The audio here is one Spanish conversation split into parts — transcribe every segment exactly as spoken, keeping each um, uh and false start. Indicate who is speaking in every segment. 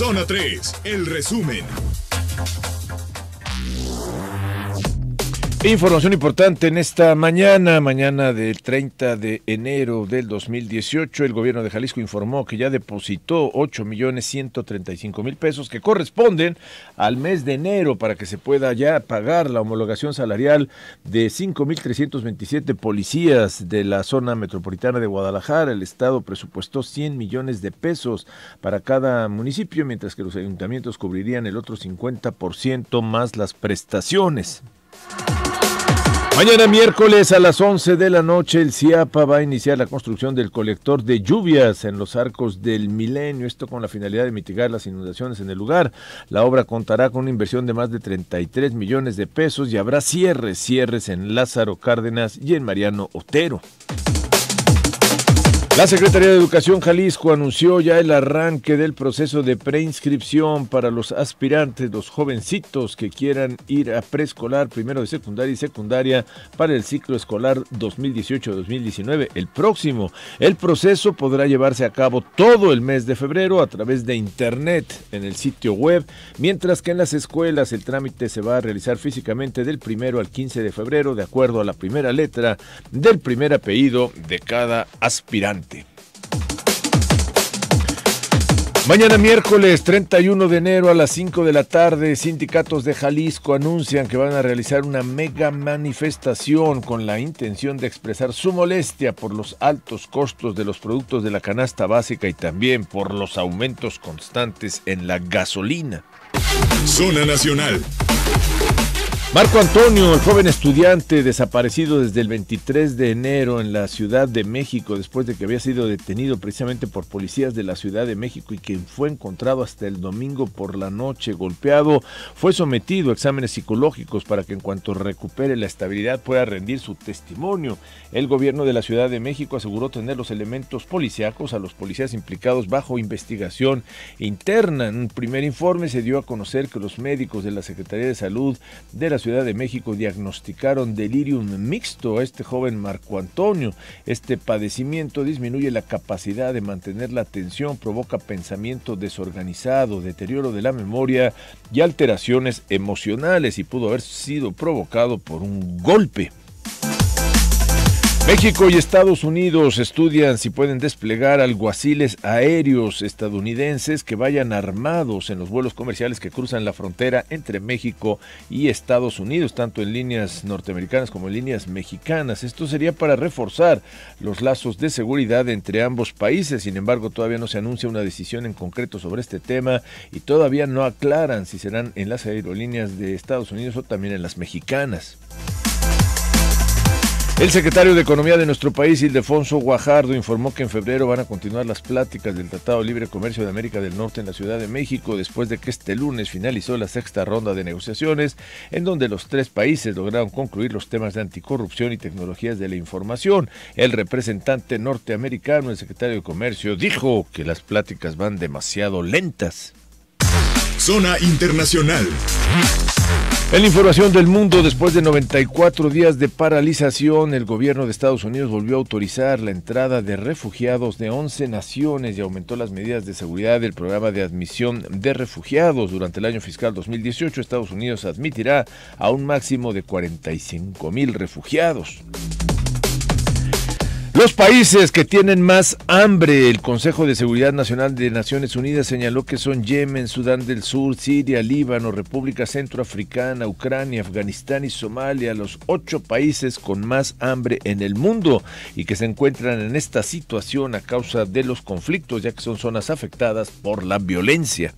Speaker 1: Zona tres, el resumen.
Speaker 2: Información importante en esta mañana, mañana del treinta de enero del dos mil dieciocho, el gobierno de Jalisco informó que ya depositó ocho millones ciento treinta y cinco mil pesos que corresponden al mes de enero para que se pueda ya pagar la homologación salarial de cinco mil trescientos veintisiete policías de la zona metropolitana de Guadalajara. El estado presupuestó cien millones de pesos para cada municipio, mientras que los ayuntamientos cubrirían el otro cincuenta por ciento más las prestaciones. Mañana miércoles a las once de la noche el CIAPA va a iniciar la construcción del colector de lluvias en los Arcos del Milenio, esto con la finalidad de mitigar las inundaciones en el lugar. La obra contará con una inversión de más de treinta y tres millones de pesos y habrá cierres, cierres en Lázaro Cárdenas y en Mariano Otero. La Secretaría de Educación Jalisco anunció ya el arranque del proceso de preinscripción para los aspirantes, los jovencitos que quieran ir a preescolar, primero de secundaria y secundaria para el ciclo escolar dos mil dieciocho dos mil diecinueve, el próximo. El proceso podrá llevarse a cabo todo el mes de febrero a través de internet en el sitio web, mientras que en las escuelas el trámite se va a realizar físicamente del primero al quince de febrero, de acuerdo a la primera letra del primer apellido de cada aspirante. Mañana miércoles treinta y uno de enero a las cinco de la tarde, sindicatos de Jalisco anuncian que van a realizar una mega manifestación con la intención de expresar su molestia por los altos costos de los productos de la canasta básica y también por los aumentos constantes en la gasolina.
Speaker 1: Zona Nacional.
Speaker 2: Marco Antonio, el joven estudiante desaparecido desde el veintitrés de enero en la Ciudad de México, después de que había sido detenido precisamente por policías de la Ciudad de México y que fue encontrado hasta el domingo por la noche golpeado, fue sometido a exámenes psicológicos para que en cuanto recupere la estabilidad pueda rendir su testimonio. El gobierno de la Ciudad de México aseguró tener los elementos policíacos a los policías implicados bajo investigación interna. En un primer informe se dio a conocer que los médicos de la Secretaría de Salud de la Ciudad de México diagnosticaron delirium mixto a este joven Marco Antonio. Este padecimiento disminuye la capacidad de mantener la atención, provoca pensamiento desorganizado, deterioro de la memoria y alteraciones emocionales y pudo haber sido provocado por un golpe. México y Estados Unidos estudian si pueden desplegar alguaciles aéreos estadounidenses que vayan armados en los vuelos comerciales que cruzan la frontera entre México y Estados Unidos, tanto en líneas norteamericanas como en líneas mexicanas. Esto sería para reforzar los lazos de seguridad entre ambos países. Sin embargo, todavía no se anuncia una decisión en concreto sobre este tema y todavía no aclaran si serán en las aerolíneas de Estados Unidos o también en las mexicanas. El secretario de Economía de nuestro país, Ildefonso Guajardo, informó que en febrero van a continuar las pláticas del Tratado de Libre Comercio de América del Norte en la Ciudad de México, después de que este lunes finalizó la sexta ronda de negociaciones, en donde los tres países lograron concluir los temas de anticorrupción y tecnologías de la información. El representante norteamericano, el secretario de Comercio, dijo que las pláticas van demasiado lentas.
Speaker 1: Zona Internacional.
Speaker 2: En la información del mundo, después de noventa y cuatro días de paralización, el gobierno de Estados Unidos volvió a autorizar la entrada de refugiados de once naciones y aumentó las medidas de seguridad del programa de admisión de refugiados. Durante el año fiscal dos mil dieciocho, Estados Unidos admitirá a un máximo de cuarenta y cinco mil refugiados. Los países que tienen más hambre, el Consejo de Seguridad Nacional de Naciones Unidas señaló que son Yemen, Sudán del Sur, Siria, Líbano, República Centroafricana, Ucrania, Afganistán y Somalia, los ocho países con más hambre en el mundo y que se encuentran en esta situación a causa de los conflictos, ya que son zonas afectadas por la violencia.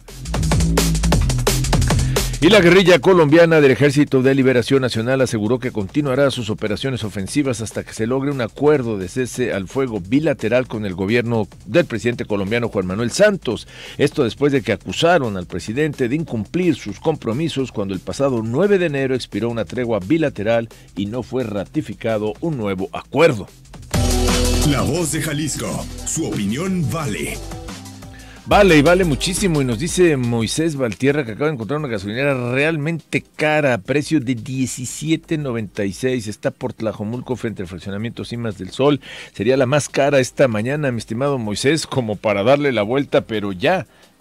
Speaker 2: Y la guerrilla colombiana del Ejército de Liberación Nacional aseguró que continuará sus operaciones ofensivas hasta que se logre un acuerdo de cese al fuego bilateral con el gobierno del presidente colombiano Juan Manuel Santos. Esto después de que acusaron al presidente de incumplir sus compromisos cuando el pasado nueve de enero expiró una tregua bilateral y no fue ratificado un nuevo acuerdo.
Speaker 1: La Voz de Jalisco, su opinión vale.
Speaker 2: Vale, y vale muchísimo, y nos dice Moisés Valtierra que acaba de encontrar una gasolinera realmente cara, a precio de diecisiete noventa y seis, está por Tlajomulco frente al fraccionamiento Cimas del Sol, sería la más cara esta mañana, mi estimado Moisés, como para darle la vuelta, pero ya,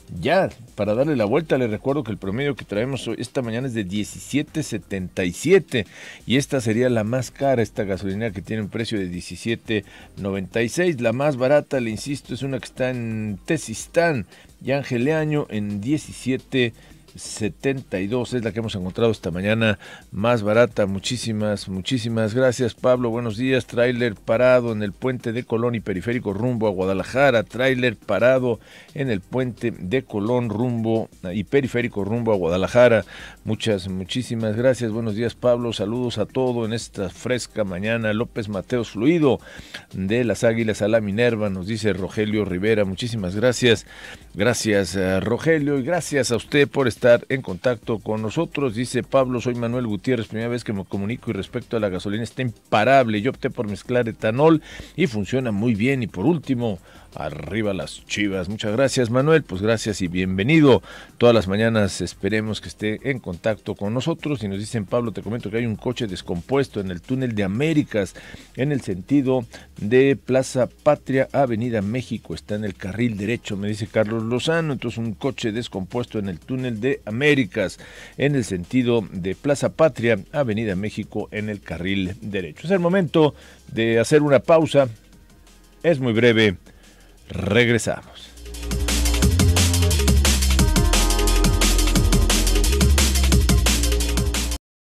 Speaker 2: Ya, para darle la vuelta, les recuerdo que el promedio que traemos hoy, esta mañana es de diecisiete setenta y siete y esta sería la más cara, esta gasolina que tiene un precio de diecisiete noventa y seis. La más barata, le insisto, es una que está en Tezistán y Ángel Leaño en diecisiete setenta y dos, es la que hemos encontrado esta mañana más barata. Muchísimas, muchísimas gracias, Pablo. Buenos días. Tráiler parado en el puente de Colón y periférico rumbo a Guadalajara. Tráiler parado en el puente de Colón rumbo y periférico rumbo a Guadalajara. Muchas, muchísimas gracias. Buenos días, Pablo. Saludos a todo en esta fresca mañana. López Mateos Fluido de las Águilas a la Minerva, nos dice Rogelio Rivera. Muchísimas gracias. Gracias, Rogelio, y gracias a usted por estar estar en contacto con nosotros. Dice Pablo, soy Manuel Gutiérrez, primera vez que me comunico y respecto a la gasolina está imparable. Yo opté por mezclar etanol y funciona muy bien. Y por último, arriba las Chivas. Muchas gracias, Manuel. Pues gracias y bienvenido. Todas las mañanas esperemos que esté en contacto con nosotros. Y nos dicen, Pablo, te comento que hay un coche descompuesto en el túnel de Américas, en el sentido de Plaza Patria, Avenida México. Está en el carril derecho, me dice Carlos Lozano. Entonces, un coche descompuesto en el túnel de Américas, en el sentido de Plaza Patria, Avenida México, en el carril derecho. Es el momento de hacer una pausa. Es muy breve. Regresamos.